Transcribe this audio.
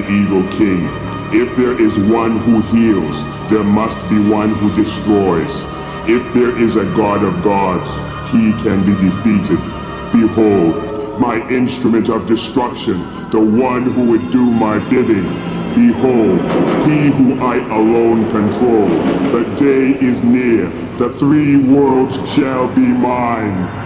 evil king. If there is one who heals, there must be one who destroys. If there is a god of gods, he can be defeated. Behold, my instrument of destruction, the one who would do my bidding. Behold, he who I alone control. The day is near, the three worlds shall be mine.